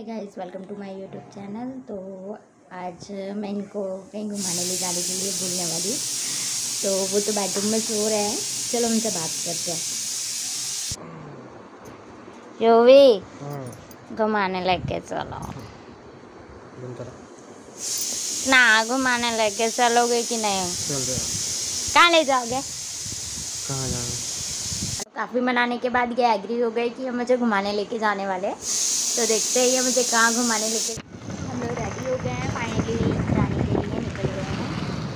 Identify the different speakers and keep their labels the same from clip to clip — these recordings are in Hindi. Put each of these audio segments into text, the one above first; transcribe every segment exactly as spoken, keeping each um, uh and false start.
Speaker 1: Hi guys, welcome to my YouTube channel. तो आज मैं इनको कहीं घुमाने ले जाने के लिए भूलने वाली, तो वो तो बेडरूम में सो रहे हैं। चलो उनसे बात करते हैं। जो भी घुमाने लेके चलो ना, घुमाने लेके चलोगे कि नहीं? कहाँ ले जाओगे?
Speaker 2: कहाँ जाना?
Speaker 1: काफ़ी मनाने के बाद ये एग्री हो गए कि हम मुझे घुमाने लेके जाने वाले। तो देखते हैं ये मुझे कहाँ घुमाने लेके। हम लोग रेडी हो गए हैं, फाइनली जाने के लिए निकल गए हैं।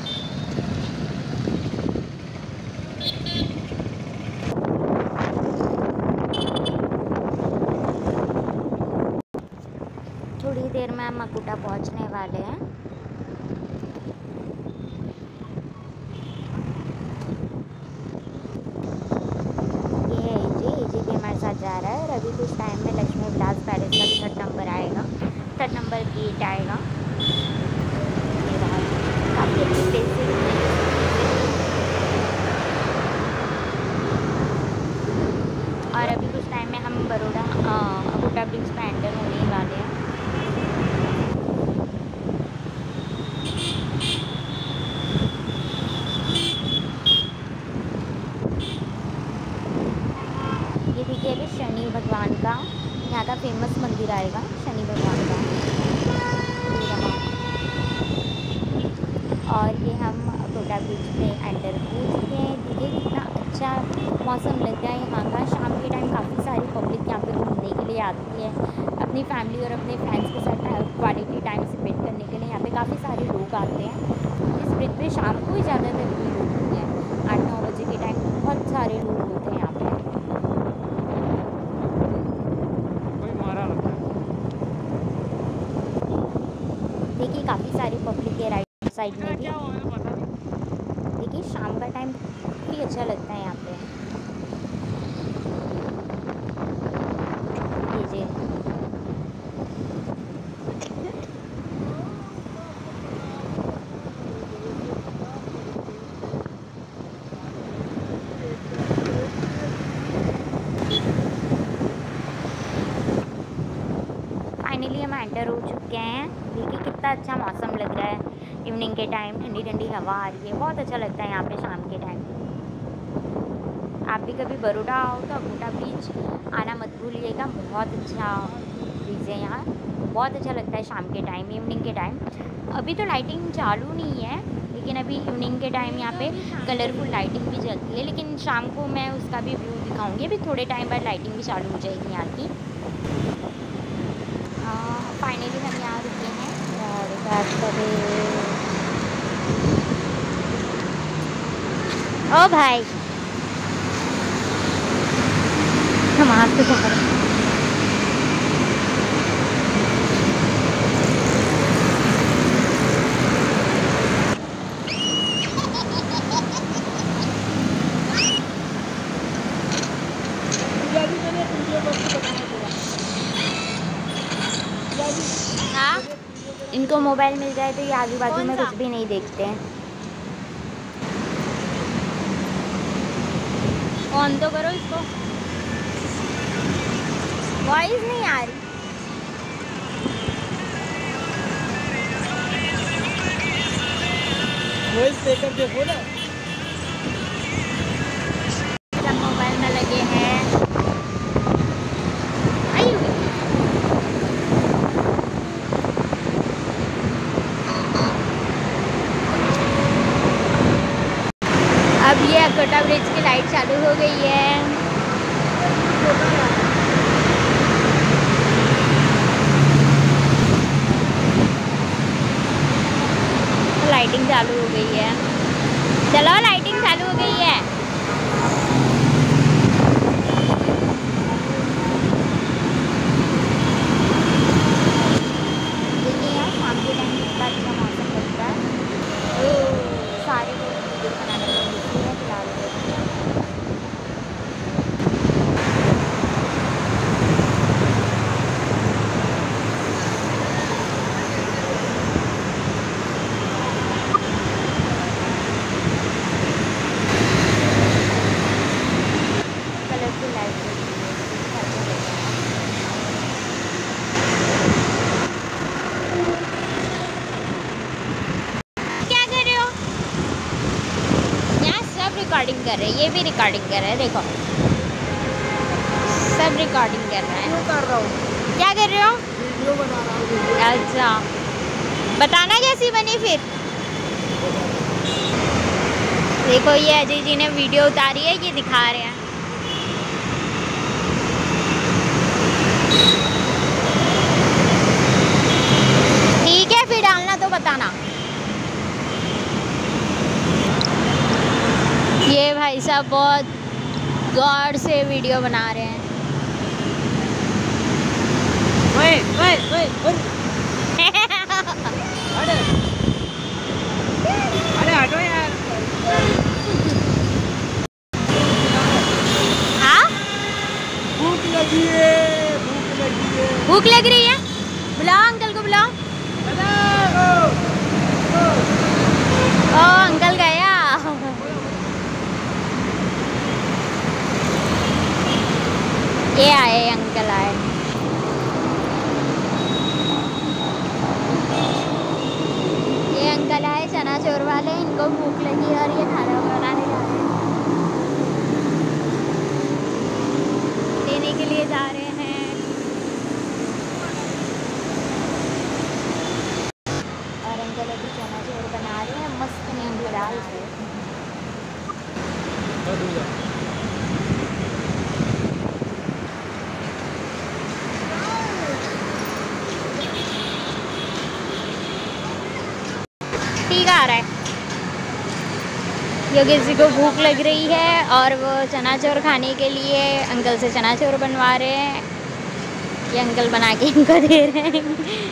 Speaker 1: थोड़ी देर में हम मकुटा पहुँचने वाले हैं। ये है जी जी के हमारे साथ जा रहा है और अभी कुछ टाइम में लक्ष्मी विलास पैलेस का थर्ड नंबर आएगा, थर्ड नंबर गेट आएगा। काफ़ी अच्छी प्लेस है। और अभी कुछ टाइम में हम बड़ौदा मकुटा ब्रिज पर एंटर होने वाले हैं। ये देखिए अभी शनि भगवान का यहाँ का फेमस मंदिर आएगा, शनि भगवान का। और ये हम मकुटा ब्रिज पे एंटर हो चुके हैं। देखिए कितना अच्छा मौसम लगता है यहाँ का। शाम के टाइम काफ़ी सारी पब्लिक यहाँ पे घूमने के लिए आती है, अपनी फैमिली और अपने फ्रेंड्स के साथ क्वालिटी टाइम स्पेंड करने के लिए यहाँ पे काफ़ी सारे लोग आते हैं। इस ब्रिज पे शाम को ही ज़्यादातर भीड़ होती है, आठ नौ बजे के टाइम बहुत सारे लोग होते हैं यहाँ पे। देखिए काफ़ी सारी पब्लिक है राइट साइड में भी। देखिए शाम का टाइम काफ़ी अच्छा लगता है यहाँ पे। लीजिए फाइनली हम एंटर हो चुके हैं। देखिए कितना अच्छा मौसम लग रहा है। इवनिंग के टाइम ठंडी ठंडी हवा आ रही है, बहुत अच्छा लगता है यहाँ पे शाम के टाइम। आप भी कभी बड़ौदा आओ तो मकुटा ब्रिज आना मत भूलिएगा। बहुत अच्छा ब्रिज है यहाँ, बहुत अच्छा लगता है शाम के टाइम, इवनिंग के टाइम। अभी तो लाइटिंग चालू नहीं है, लेकिन अभी इवनिंग के टाइम यहाँ पे कलरफुल लाइटिंग भी चलती है। लेकिन शाम को मैं उसका भी व्यू दिखाऊँगी। अभी थोड़े टाइम बाद लाइटिंग भी चालू हो जाएगी यहाँ की। फाइनली हम यहाँ रुके हैं और बात करें। ओ भाई हम आपके पकड़ हाँ, इनको मोबाइल मिल जाए तो ये आजू बाजू में कुछ भी नहीं देखते हैं। ऑन तो करो इसको, वॉइस नहीं आ रही।
Speaker 2: वॉइस देकर देखो ना।
Speaker 1: सब मोबाइल में लगे हैं। अब ये मकुटा ब्रिज की लाइट चालू हो गई है। लाइटिंग चालू हो गई है। चलो लाइटिंग चालू हो गई है। देखिए यार शाम के टाइम कितना अच्छा मौसम लगता है। सारे लोग वीडियो बनाने में बिजी हैं फिलहाल। कर रहे हैं, ये भी रिकॉर्डिंग कर रहे हैं, देखो सब रिकॉर्डिंग कर रहे हैं।
Speaker 2: कर रहा हूँ।
Speaker 1: क्या कर रहे हो?
Speaker 2: वीडियो बना रहा हूँ।
Speaker 1: अच्छा, बताना कैसी बनी फिर। देखो ये अजय जी ने वीडियो उतारी है, ये दिखा रहे हैं। ठीक है, फिर डालना तो बताना। ये भाई साहब बहुत गौर से वीडियो बना रहे हैं।
Speaker 2: ओए ओए ओए अरे अरे हटो यार।
Speaker 1: हाँ,
Speaker 2: भूख लगी है, भूख लगी है।
Speaker 1: भूख लग रही है, बुलाओ अंकल को, बुलाओ। ओ अंकल गया। ये आए, अंकल आए। ये अंकल आए चना चोर वाले, इनको भूख लगी और ये खाना बनाने जा रहे हैं, लेने के लिए जा रहे हैं। और अंकल अभी चना चोर बना रहे हैं, मस्त नींबू डाल के। ठीक आ रहा है। ये किसी को भूख लग रही है और वो चना चोर खाने के लिए अंकल से चना चोर बनवा रहे हैं। ये अंकल बना के इनको दे रहे हैं।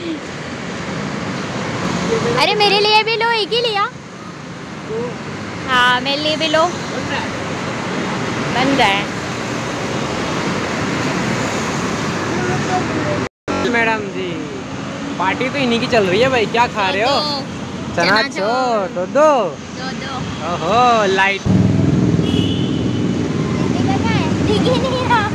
Speaker 1: अरे मेरे लिए भी लो, एक ही लिया। हाँ मेरे लिए भी लो। बन रहा है।
Speaker 2: मैडम जी, पार्टी तो इन्हीं की चल रही है भाई, क्या खा रहे हो? चना चोर। दो दो
Speaker 1: दो दो।
Speaker 2: ओहो लाइट।
Speaker 1: दिख ही नहीं रहा।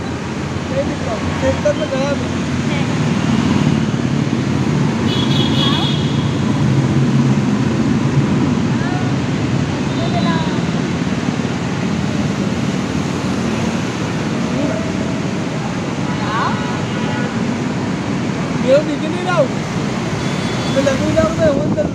Speaker 2: ये दिख नहीं रहा हूँ, मैं लगू जाऊँ मैं हूँ अंदर।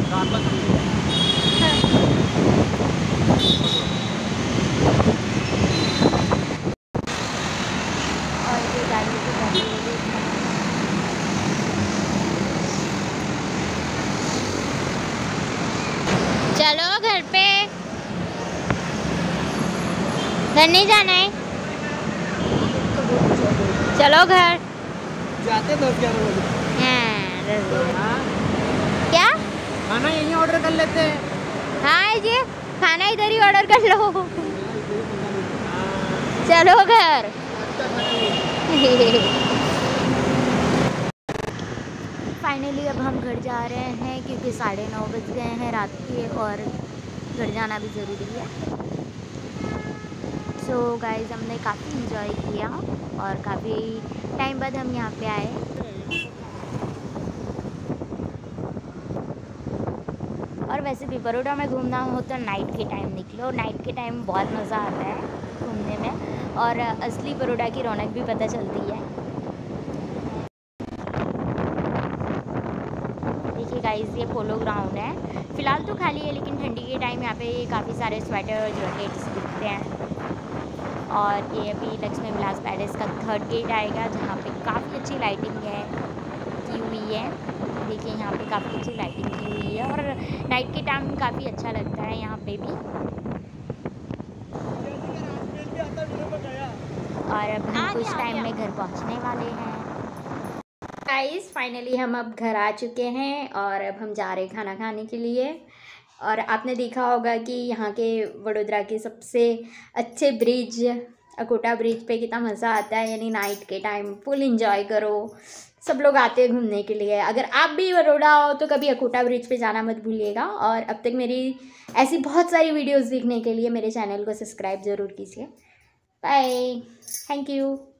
Speaker 1: चलो घर पे, घर नहीं जाना है, चलो घर
Speaker 2: जाते दस ग्यारह बजे।
Speaker 1: हाँ, दस बजे। क्या
Speaker 2: खाना यहीं ऑर्डर कर लेते हैं।
Speaker 1: हाँ जी, खाना इधर ही ऑर्डर कर लो। चलो घर। फाइनली अब हम घर जा रहे हैं क्योंकि साढ़े नौ बज गए हैं रात के और घर जाना भी ज़रूरी है। सो so, गाइस हमने काफ़ी इंजॉय किया और काफ़ी टाइम बाद हम यहाँ पे आए। और वैसे भी बड़ौदा में घूमना हो तो नाइट के टाइम निकलो, नाइट के टाइम बहुत मज़ा आता है घूमने में और असली बड़ौदा की रौनक भी पता चलती है। देखिए गाइस ये पोलो ग्राउंड है, फ़िलहाल तो खाली है लेकिन ठंडी के टाइम यहाँ पे काफ़ी सारे स्वेटर और जैकेट्स दिखते हैं। और ये अभी लक्ष्मी विलास पैलेस का थर्ड गेट आएगा जहाँ पे काफ़ी अच्छी लाइटिंग है की हुई है। देखिए यहाँ पे काफ़ी अच्छी लाइटिंग की हुई है और नाइट के टाइम काफ़ी अच्छा लगता है यहाँ पे भी। और अब हम कुछ टाइम में घर पहुँचने वाले हैं। गाइस फाइनली हम अब घर आ चुके हैं और अब हम जा रहे हैं खाना खाने के लिए। और आपने देखा होगा कि यहाँ के वडोदरा के सबसे अच्छे ब्रिज अकोटा ब्रिज पे कितना मज़ा आता है, यानी नाइट के टाइम फुल इंजॉय करो। सब लोग आते हैं घूमने के लिए। अगर आप भी बड़ौदा हो तो कभी अकोटा ब्रिज पे जाना मत भूलिएगा। और अब तक मेरी ऐसी बहुत सारी वीडियोस देखने के लिए मेरे चैनल को सब्सक्राइब ज़रूर कीजिए। Bye, thank you.